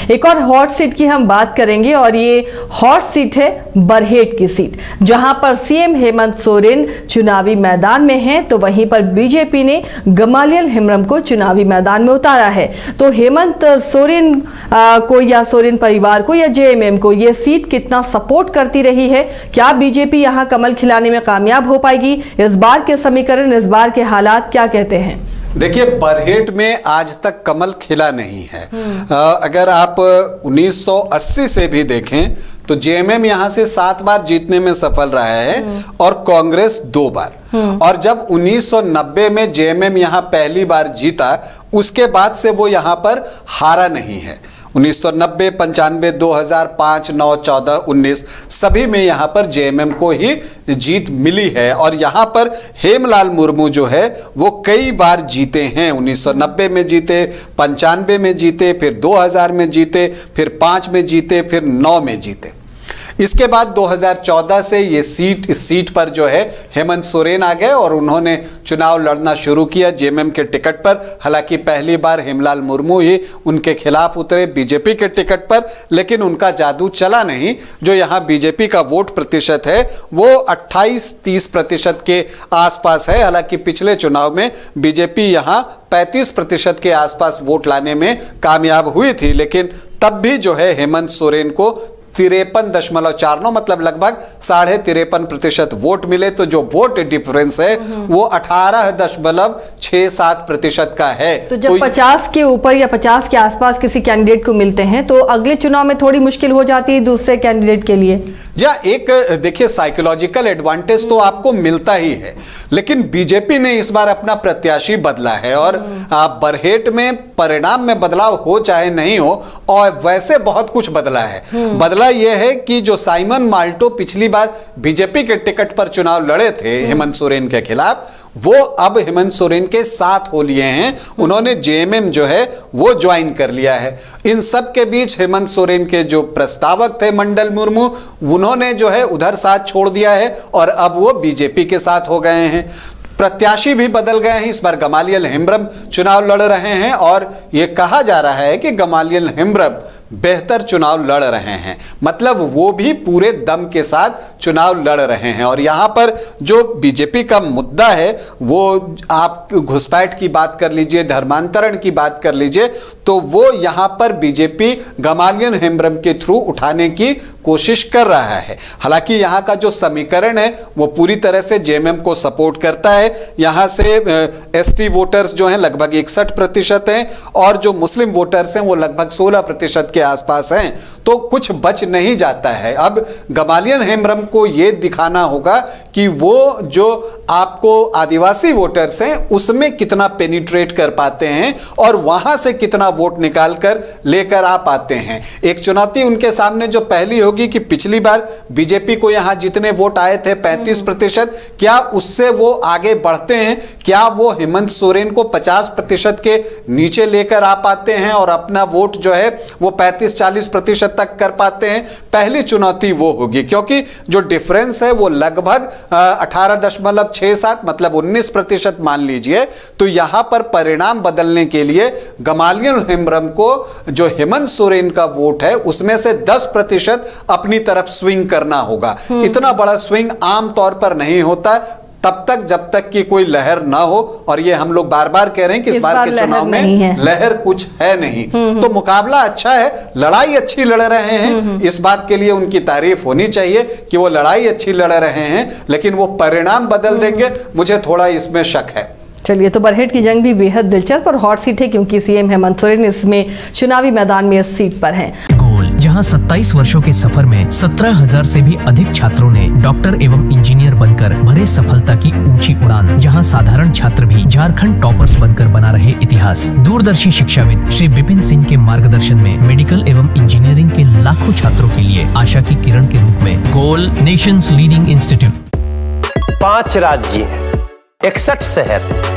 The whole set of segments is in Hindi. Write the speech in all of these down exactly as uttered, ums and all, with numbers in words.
एक और हॉट सीट की हम बात करेंगे और ये हॉट सीट है बरहेट की सीट, जहां पर सीएम हेमंत सोरेन चुनावी मैदान में हैं, तो वहीं पर बीजेपी ने गमालियल हेम्ब्रम को चुनावी मैदान में उतारा है। तो हेमंत सोरेन आ, को या सोरेन परिवार को या जेएमएम को ये सीट कितना सपोर्ट करती रही है, क्या बीजेपी यहां कमल खिलाने में कामयाब हो पाएगी, इस बार के समीकरण, इस बार के हालात क्या कहते हैं? देखिए, बरहेट में आज तक कमल खिला नहीं है। आ, अगर आप उन्नीस सौ अस्सी से भी देखें तो जेएमएम यहां से सात बार जीतने में सफल रहा है और कांग्रेस दो बार। और जब उन्नीस सौ नब्बे में जेएमएम यहां पहली बार जीता, उसके बाद से वो यहां पर हारा नहीं है। उन्नीस सौ नब्बे, पंचानवे, दो हज़ार पाँच, नौ, चौदह, उन्नीस सभी में यहाँ पर जेएमएम को ही जीत मिली है। और यहाँ पर हेमलाल मुर्मू जो है वो कई बार जीते हैं। उन्नीस सौ नब्बे में जीते, पंचानवे में जीते, फिर दो हज़ार में जीते, फिर पाँच में जीते, फिर नौ में जीते। इसके बाद दो हज़ार चौदह से ये सीट इस सीट पर जो है हेमंत सोरेन आ गए और उन्होंने चुनाव लड़ना शुरू किया जेएमएम के टिकट पर। हालांकि पहली बार हेमलाल मुर्मू ही उनके खिलाफ उतरे बीजेपी के टिकट पर, लेकिन उनका जादू चला नहीं। जो यहाँ बीजेपी का वोट प्रतिशत है वो अट्ठाईस तीस प्रतिशत के आसपास है। हालांकि पिछले चुनाव में बीजेपी यहाँ पैंतीस प्रतिशत के आसपास वोट लाने में कामयाब हुई थी, लेकिन तब भी जो है हेमंत सोरेन को तिरपन दशमलव चार नौ मतलब लगभग साढ़े तिरपन प्रतिशत वोट मिले। तो जो वोट डिफरेंस है वो अठारह दशमलव छह सात प्रतिशत का है। तो जब तो पचास के ऊपर या पचास के आसपास किसी कैंडिडेट को मिलते हैं तो अगले चुनाव में थोड़ी मुश्किल हो जाती है दूसरे कैंडिडेट के लिए। या एक देखिए, साइकोलॉजिकल एडवांटेज तो आपको मिलता ही है, लेकिन बीजेपी ने इस बार अपना प्रत्याशी बदला है और बरहेट में परिणाम में बदलाव हो चाहे नहीं हो, और वैसे बहुत कुछ बदला है। बदला यह है कि जो साइमन माल्टो पिछली बार बीजेपी के टिकट पर चुनाव लड़े थे हेमंत सोरेन के खिलाफ, वो अब हेमंत सोरेन के साथ हो लिए हैं। उन्होंने जेएमएम जो है वो ज्वाइन कर लिया है। इन सब के बीच हेमंत सोरेन के जो प्रस्तावक थे मंडल मुर्मू, उन्होंने जो है उधर साथ छोड़ दिया है और अब वो बीजेपी के साथ हो गए हैं। प्रत्याशी भी बदल गए हैं। इस बार गमालियल हेम्ब्रम चुनाव लड़ रहे हैं और यह कहा जा रहा है कि गमालियल हेम्ब्रम बेहतर चुनाव लड़ रहे हैं, मतलब वो भी पूरे दम के साथ चुनाव लड़ रहे हैं। और यहाँ पर जो बीजेपी का मुद्दा है वो आप घुसपैठ की बात कर लीजिए, धर्मांतरण की बात कर लीजिए, तो वो यहाँ पर बीजेपी गमालियल हेम्ब्रम के थ्रू उठाने की कोशिश कर रहा है। हालांकि यहाँ का जो समीकरण है वो पूरी तरह से जेएमएम को सपोर्ट करता है। यहाँ से एसटी वोटर्स जो हैं लगभग इकसठ प्रतिशत हैं और जो मुस्लिम वोटर्स हैं वो लगभग सोलह प्रतिशत के आसपास हैं, तो कुछ बच नहीं जाता है। अब गमालियल हेम्ब्रम को यह दिखाना होगा कि वो जो आपको आदिवासी वोटर्स हैं उसमें कितना पेनिट्रेट कर पाते हैं और वहां से कितना वोट निकालकर लेकर आ पाते हैं। एक चुनौती उनके सामने जो पहली होगी कि पिछली बार बीजेपी को यहां जितने वोट आए थे पैंतीस प्रतिशत, क्या उससे वो आगे बढ़ते हैं? क्या वो हेमंत सोरेन को पचास प्रतिशत के नीचे लेकर आ पाते हैं और अपना वोट जो है वो पैंतीस चालीस प्रतिशत तक कर पाते हैं? पहली चुनौती वो होगी, क्योंकि जो डिफरेंस है वो लगभग अठारह दशमलव छह सात मतलब उन्नीस प्रतिशत मान लीजिए। तो यहां पर परिणाम बदलने के लिए गमालियल हेम्ब्रम को जो हेमंत सोरेन का वोट है उसमें से दस प्रतिशत अपनी तरफ स्विंग करना होगा। इतना बड़ा स्विंग आमतौर पर नहीं होता तब तक जब तक कि कोई लहर ना हो, और ये हम लोग बार बार कह रहे हैं कि इस, इस बार, बार के चुनाव में लहर कुछ है नहीं। तो मुकाबला अच्छा है, लड़ाई अच्छी लड़ रहे हैं, इस बात के लिए उनकी तारीफ होनी चाहिए कि वो लड़ाई अच्छी लड़ रहे हैं, लेकिन वो परिणाम बदल देंगे, मुझे थोड़ा इसमें शक है। चलिए, तो बरहेट की जंग भी बेहद दिलचस्प और हॉट सीट है क्योंकि सीएम हेमंत सोरेन इसमें चुनावी मैदान में इस सीट पर हैं। गोल, जहां सत्ताईस वर्षों के सफर में सत्रह हज़ार से भी अधिक छात्रों ने डॉक्टर एवं इंजीनियर बनकर भरे सफलता की ऊंची उड़ान, जहां साधारण छात्र भी झारखंड टॉपर्स बनकर बना रहे इतिहास। दूरदर्शी शिक्षाविद श्री विपिन सिंह के मार्गदर्शन में मेडिकल एवं इंजीनियरिंग के लाखों छात्रों के लिए आशा की किरण के रूप में गोल नेशंस लीडिंग इंस्टीट्यूट। पांच राज्य, इकसठ शहर,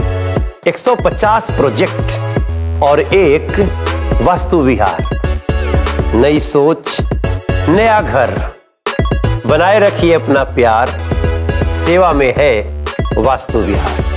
एक सौ पचास प्रोजेक्ट और एक वास्तु विहार। नई सोच, नया घर, बनाए रखिए अपना प्यार, सेवा में है वास्तु विहार।